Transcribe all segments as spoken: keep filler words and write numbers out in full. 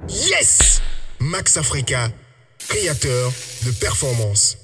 Yes! Max Africa, créateur de performance.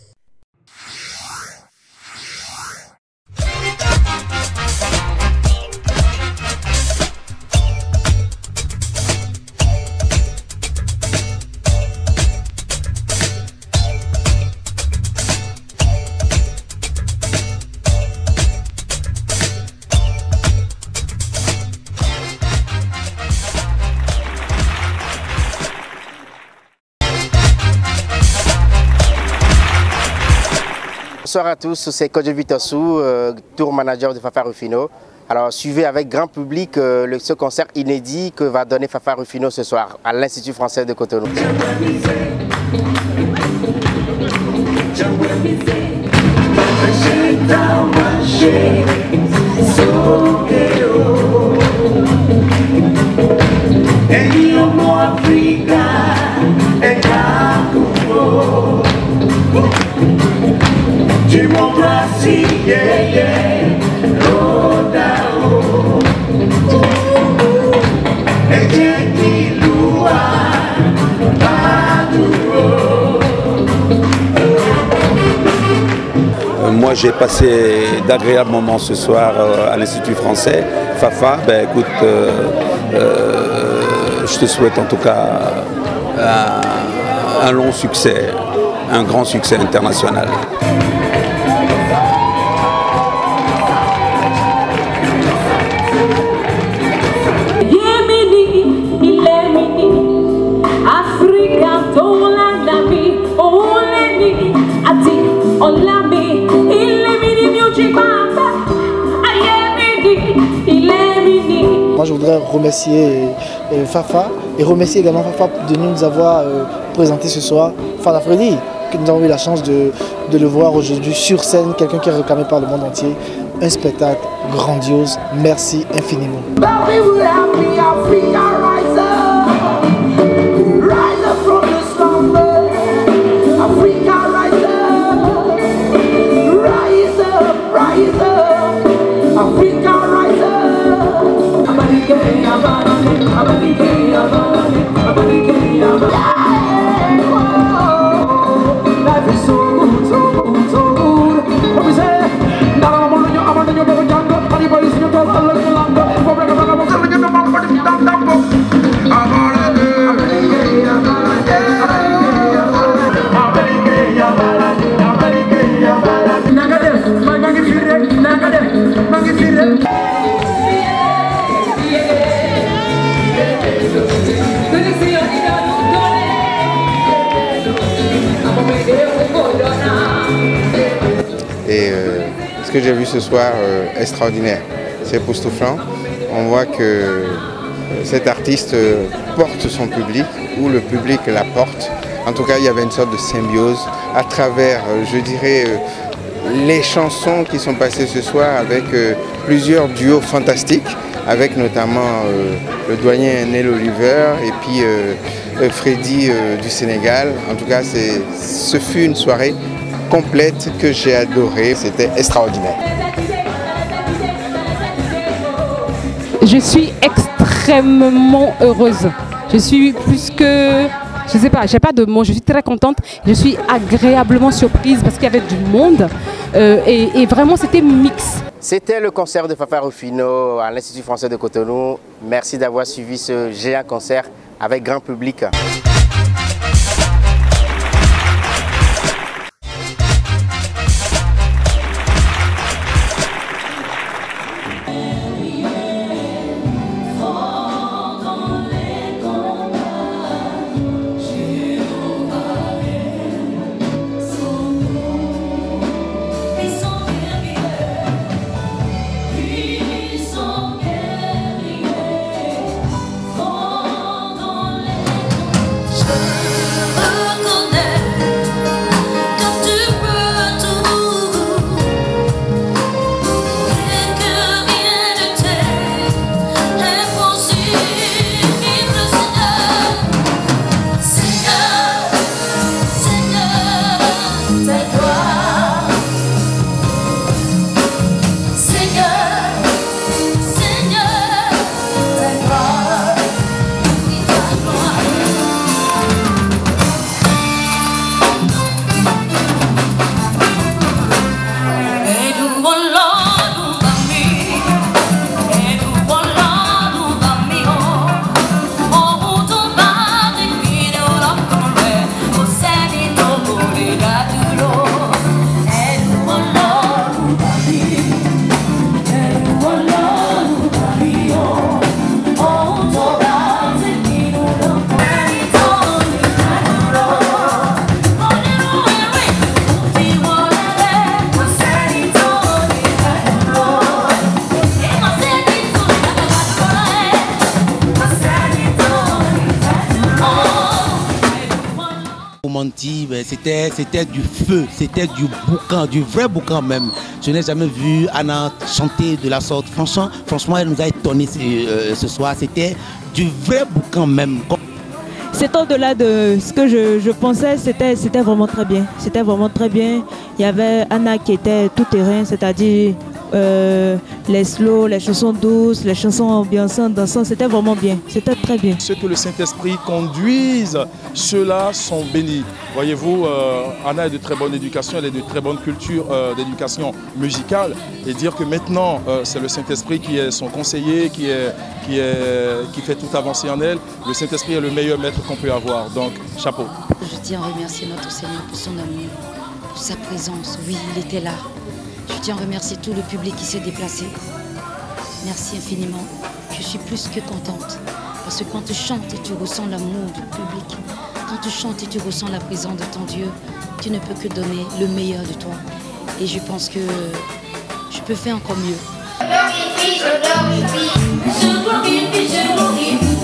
Bonsoir à tous, c'est Coach Vitossou, euh, tour manager de Fafa Rufino. Alors suivez avec grand public euh, le, ce concert inédit que va donner Fafa Rufino ce soir à l'Institut français de Cotonou. Democracy, yeah, yeah, oh, down. Et qui loua, Moi j'ai passé d'agréables moments ce soir à l'Institut français. Fafa, ben écoute, euh, euh, je te souhaite en tout cas un, un long succès, un grand succès international. Moi je voudrais remercier euh, Fafa et remercier également Fafa de nous avoir euh, présenté ce soir Fada Freddy, que nous avons eu la chance de, de le voir aujourd'hui sur scène, quelqu'un qui est réclamé par le monde entier. Un spectacle grandiose, merci infiniment. Et euh, ce que j'ai vu ce soir, euh, extraordinaire, c'est époustouflant. On voit que euh, cet artiste euh, porte son public, ou le public la porte. En tout cas, il y avait une sorte de symbiose à travers, euh, je dirais, euh, les chansons qui sont passées ce soir avec euh, plusieurs duos fantastiques, avec notamment euh, le doyen Nel Oliver et puis euh, euh, Freddy euh, du Sénégal. En tout cas, ce fut une soirée complète que j'ai adorée, c'était extraordinaire. Je suis extrêmement heureuse. Je suis plus que, je sais pas, j'ai pas de mots, je suis très contente. Je suis agréablement surprise parce qu'il y avait du monde euh, et, et vraiment c'était mix. C'était le concert de Fafa Rufino à l'Institut français de Cotonou. Merci d'avoir suivi ce géant concert avec grand public. comment dire, c'était c'était du feu, c'était du boucan, du vrai boucan même. Je n'ai jamais vu Anna chanter de la sorte. Franchement, franchement elle nous a étonnés ce, euh, ce soir. C'était du vrai boucan même. C'est au-delà de ce que je, je pensais, c'était vraiment très bien. C'était vraiment très bien. Il y avait Anna qui était tout terrain, c'est-à-dire euh, les slows, les chansons douces, les chansons ambiançantes, dansantes, c'était vraiment bien. C'était très bien. Ceux que le Saint-Esprit conduise, ceux-là sont bénis. Voyez-vous, euh, Anna est de très bonne éducation, elle est de très bonne culture euh, d'éducation musicale. Et dire que maintenant, euh, c'est le Saint-Esprit qui est son conseiller, qui, est, qui, est, qui fait tout avancer en elle. Le Saint-Esprit est le meilleur maître qu'on peut avoir. Donc, chapeau. Je tiens à remercier notre Seigneur pour son amour, pour sa présence. Oui, il était là. Je tiens à remercier tout le public qui s'est déplacé. Merci infiniment. Je suis plus que contente. Parce que quand tu chantes et tu ressens l'amour du public, quand tu chantes et tu ressens la présence de ton Dieu, tu ne peux que donner le meilleur de toi. Et je pense que je peux faire encore mieux. Je glorifie, je glorifie, je glorifie, je glorifie.